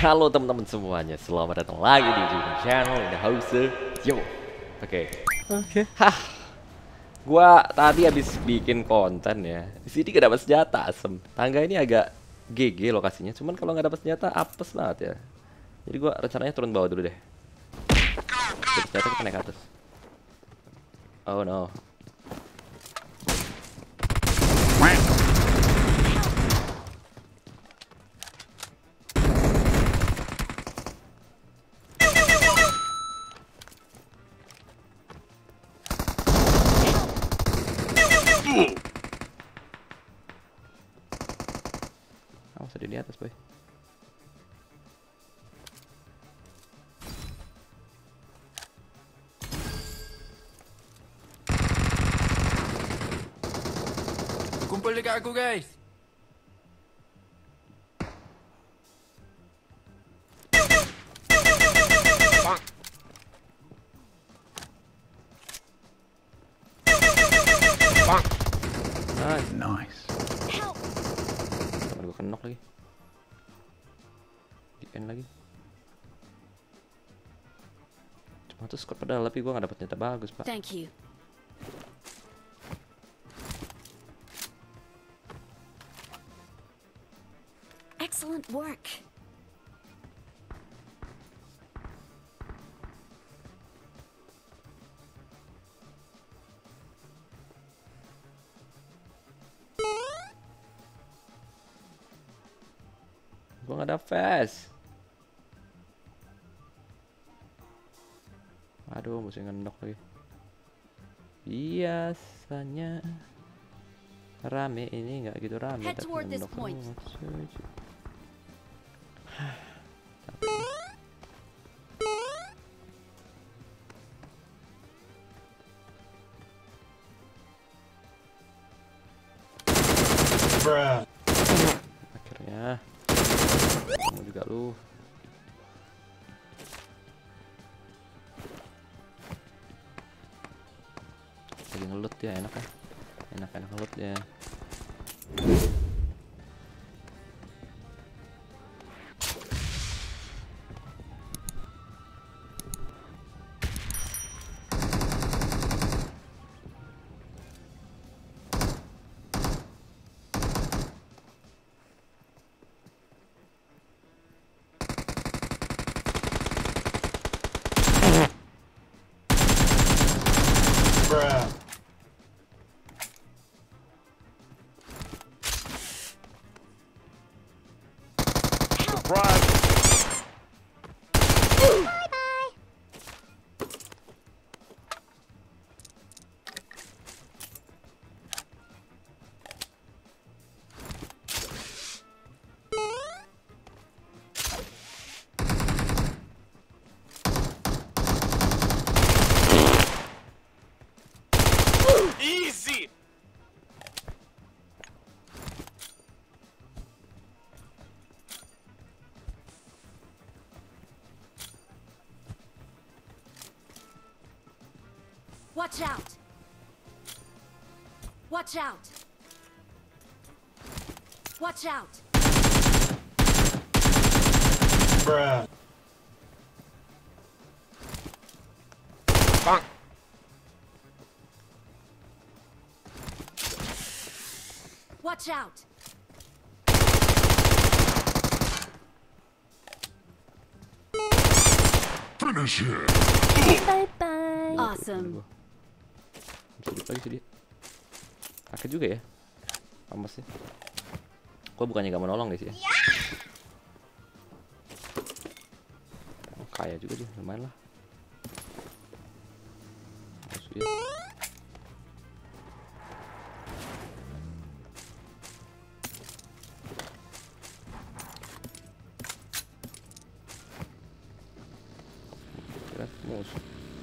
Halo teman-teman semuanya, selamat datang lagi di channel The House. Yo, oke. Hah, gua tadi habis bikin konten ya. Di sini gak dapat senjata asem. Tangga ini agak GG lokasinya. Cuman kalau nggak dapat senjata apes banget ya. Jadi gua rencananya turun bawah dulu deh. Dapat senjata kita naik ke atas. Oh no. Awas ada di atas boy. Kumpul dekat aku guys. Nice. Temen gue kenok lagi. Di end lagi. Cuma tuh skor pedal tapi gue gak dapet nyata bagus pak. Thank you. Excellent work. Gue gak ada fast. Aduh, mesti ngendok lagi. Biasanya rame, ini nggak gitu rame. Head Tapi toward this ngendok point. Akhirnya kamu juga lu. Lagi ngelut ya, enak ya. Enak-enak ngelut ya. Easy. Watch out. Watch out. Watch out. Bang. Watch out. Finish him. Bye bye. Awesome. Sedikit lagi sedikit. Sakit juga ya. Amas sih. Gua bukannya gak mau nolong guys ya. Kaya juga dia, lumayan lah. Masuk ya. Kira musuh.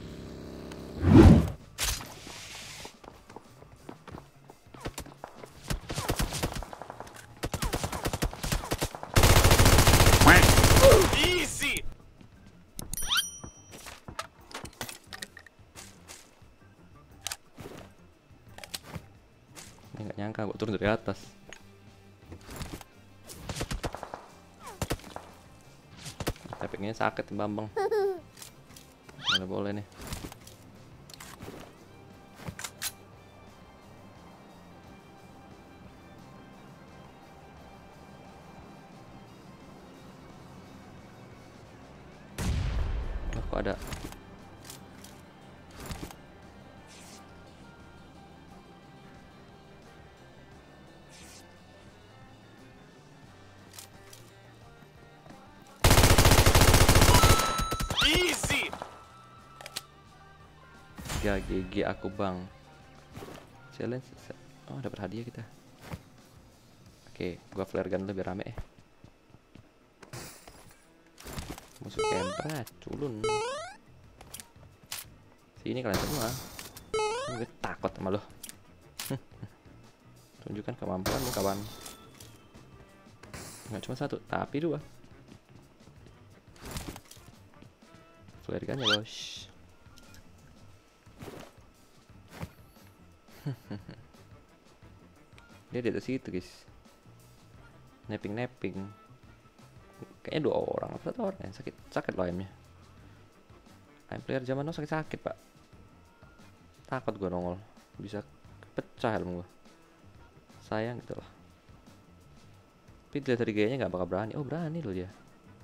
Easy. Ini nggak nyangka gue turun dari atas. Sampingnya sakit Bambang. Boleh nih. Oh, kok ada Easy. 3 GG aku bang. Challenge. Oh dapat hadiah kita. Oke, gua flare gun lebih rame. Musuh kempret, culun. Sini kalian semua. Gue takut sama lo. Tunjukkan kemampuanmu kawan. Nggak cuma 1, tapi 2. Flare gunnya bos. Dia di atas situ guys. Napping. Kayaknya 2 orang atau 1 orang ya. Sakit loh aimnya. Aim player zaman now sakit pak. Takut gua nongol, bisa pecah helm gua. Sayang gitu lah. Tapi dilihat dari gayanya nggak bakal berani. Oh berani loh dia.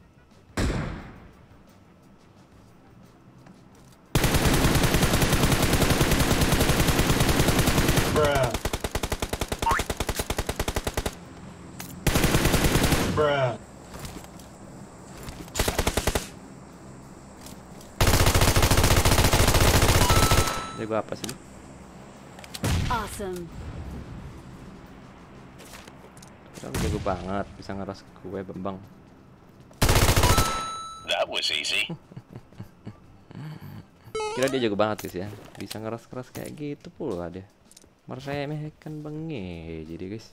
Bruh. Bruh. Dia gua apa sih? Awesome. Kamu jago banget, bisa ngeras gue Bambang. That was easy. Kira dia jago banget guys ya, bisa ngeras-keras kayak gitu pula dia. Meremehkan bengi, jadi guys.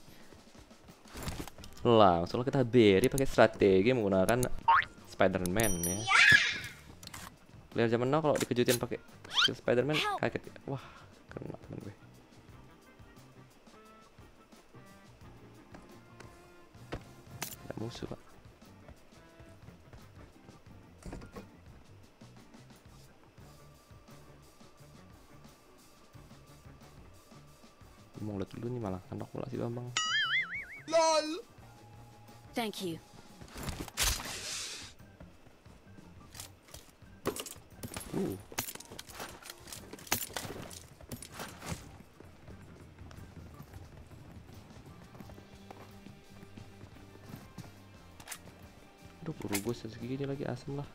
Langsung kita beri pakai strategi menggunakan Spider-Man ya. Lihat zaman now kalau dikejutin pakai Spider-Man kaget. Wah, kena temen gue. Ada musuh pak. Mau lihat dulu nih malah kandok pula si Bambang. LOL. Thank you. Aduh, buru gue segini lagi asem lah.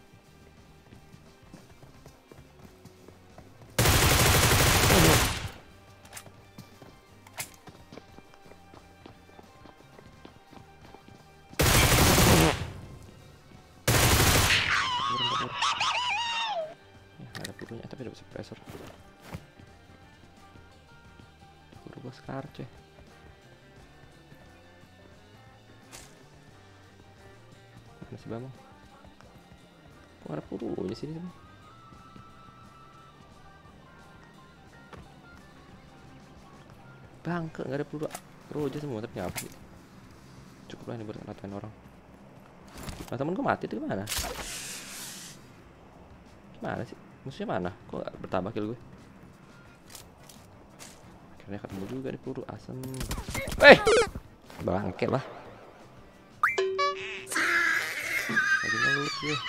Ada burunya tapi ada suppressor. Buru gue sekarang coy. Mana si Bambang? Kok ada pelurunya sini teman? Bangke, nggak ada peluru aja semua tapi apa sih? Cukup lah ini buat ngatain orang. Nah temen gue mati tuh gimana? Gimana sih? Musuhnya mana? Kok gak bertambah kill gue? Akhirnya ketemu juga di peluru asem. Bangke lah. Lagi ngelut dia.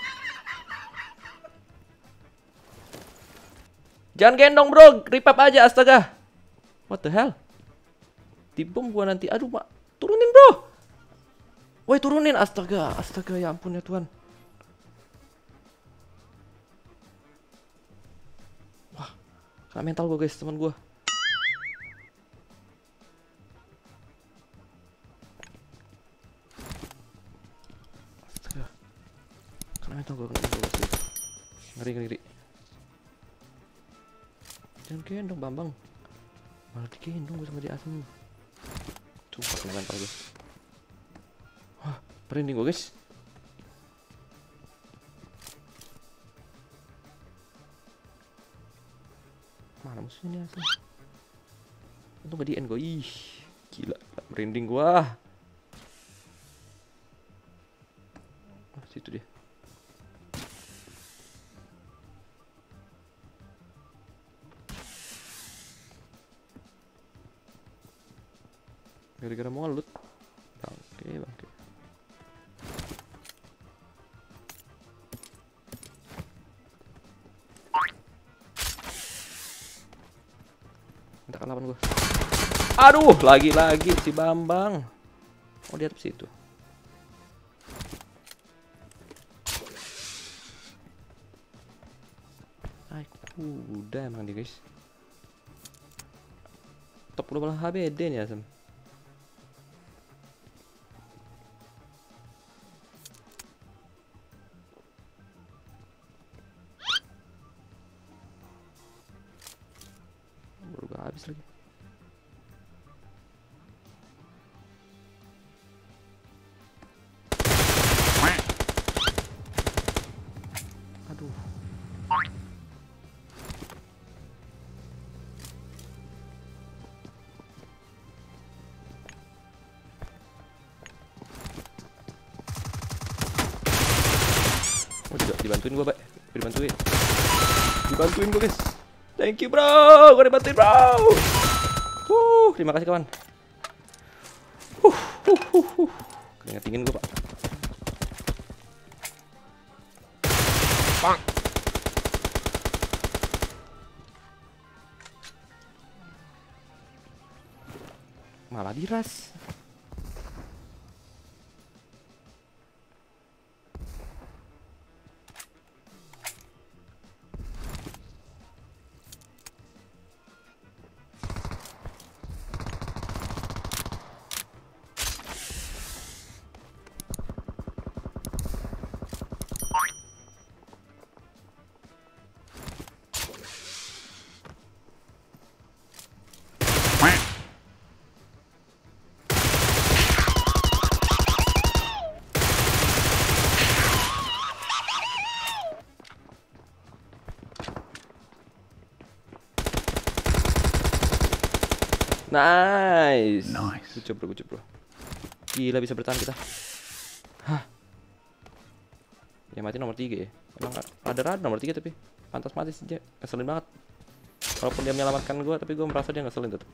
Jangan gendong bro, repap aja astaga. What the hell? Dibom gua nanti. Aduh mak, turunin bro. Woi turunin, astaga, astaga ya ampun ya Tuhan. Wah, kena mental gua guys, teman gua. Astaga, kena mental gua guys. Ngeri. Jangan gendong Bambang. Malah digendong gue sama dia asem. Sumpah kena mental gue. Wah, merinding gue guys. Mana musuhnya nih asem? Untung gak di end gue. Ih, gila, merinding gue. Oh, situ dia. Gara-gara mau ngelut. Bangke, bangke. Minta lawan gua. Aduh, lagi-lagi si Bambang. Oh, di atas situ. Ay, udah emang dia, guys. Top global HBD nih, Asem. Baru gak habis lagi. Aduh. Oh, dibantuin gua, Pak. Dibantuin gua, guys. Thank you, bro. Gua dibantuin, bro. Terima kasih, kawan. Keringat dingin gua, Pak. Bang. Malah diras. Nice. Good job, bro. Gila, bisa bertahan kita. Hah. Yang mati nomor 3 ya. Emang ada nomor 3 tapi pantas mati saja. Ngeselin banget. Walaupun dia menyelamatkan gue, tapi gue merasa dia ngeselin tetap.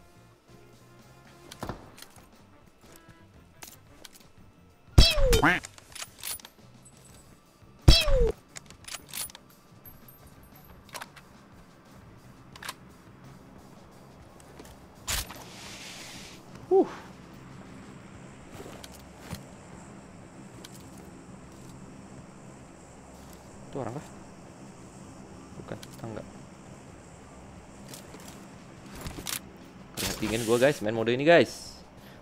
Itu orang kah? Bukan, enggak. Keringat dingin gue, guys, main mode ini, guys.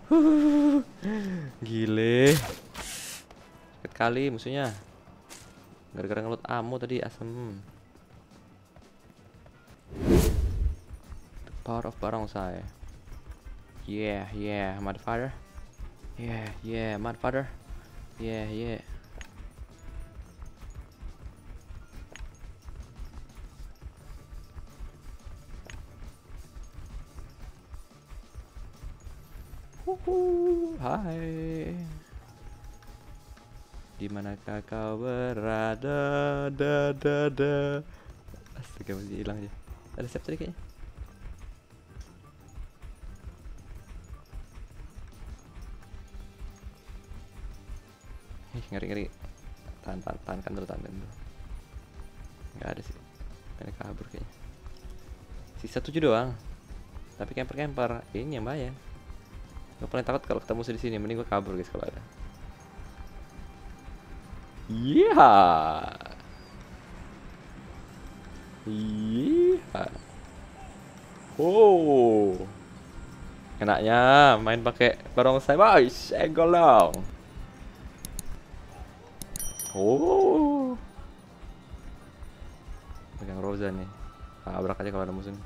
Gile. Sakit kali musuhnya. Gara-gara ngelut ammo tadi, asem. The power of barongsai. Yeah, motherfucker. Yeah, motherfucker. Yeah. Hai. Dimanakah kau berada? Astaga, masih hilang aja. Ada siap tadi kayaknya. Ngeri. Tahankan dulu. Nggak ada sih. Pengen kabur kayaknya. Sisa 7 doang. Tapi camper ini yang bahaya. Gue paling takut kalau ketemu musuh di sini, mending gue kabur, guys, kalau ada. Iya. Oh. Enaknya main pakai barongsai, boys. Golong. Oh. Pegang Rosa nih. Tabrak aja kalau ada musuh.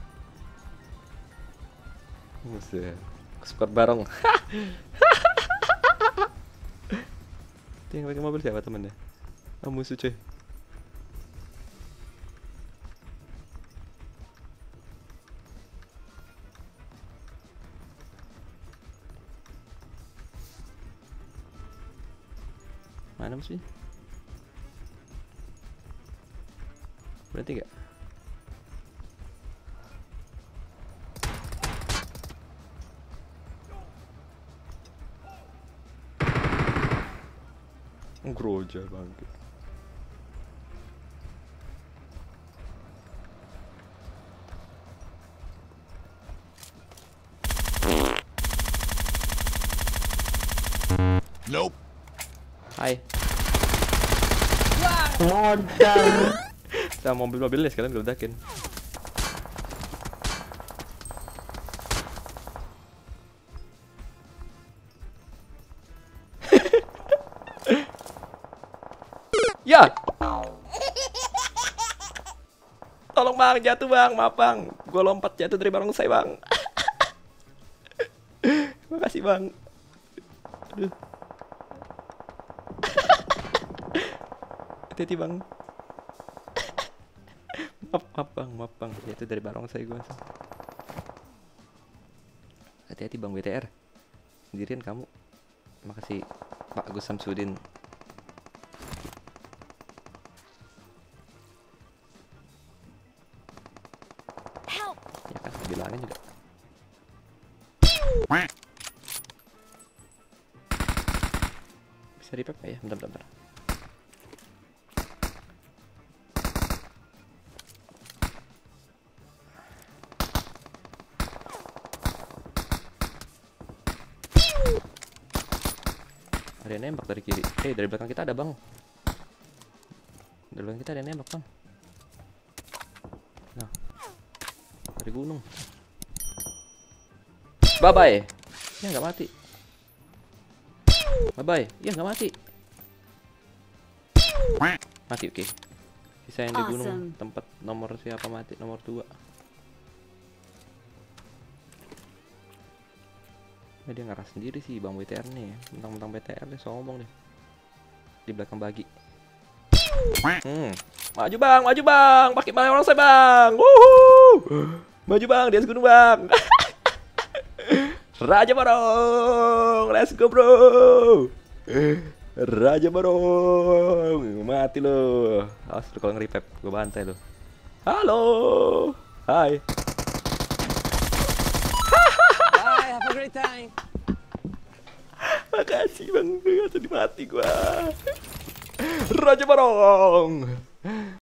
Musuh. Squad bareng. Itu yang pakai mobil siapa temennya? Oh, musuh, cuy. Mana musuhnya? Berarti gak? Groja bangke. Nope. Hai. Modal. Sama mobil-mobilnya sekalian gue ledakin. Ya. Tolong bang, jatuh bang, maaf bang. Gue lompat jatuh dari barongsai bang. Makasih bang. Aduh. Hati-hati bang. Maaf bang, jatuh dari barongsai gue. Hati-hati bang BTR. Sendirian kamu. Makasih Pak Agus Samsudin. Help! Ya kan, bilangin juga. Bisa di-pep nggak ya? Bentar. Ada yang nembak dari kiri. Dari belakang kita ada bang. Dari belakang kita ada yang nembak bang. Nah, dari gunung. Bye bye. Ya nggak mati. Bye bye. Ya nggak mati. Mati oke. Sisa yang di gunung. Awesome. Tempat nomor siapa mati? Nomor 2. Nah, dia ngeras sendiri sih bang BTR nih. Mentang-mentang BTR deh, sombong deh. Di belakang bagi. Maju bang, pakai bang orang saya bang. Wuhu. Maju bang, di atas gunung bang. Raja Barong, let's go bro. Raja Barong, mati lo. Awas lu kalau nge-revive, gue bantai lo. Halo, hai. Bye, have a great time. Makasih bang, gak jadi mati gua. Raja Barong.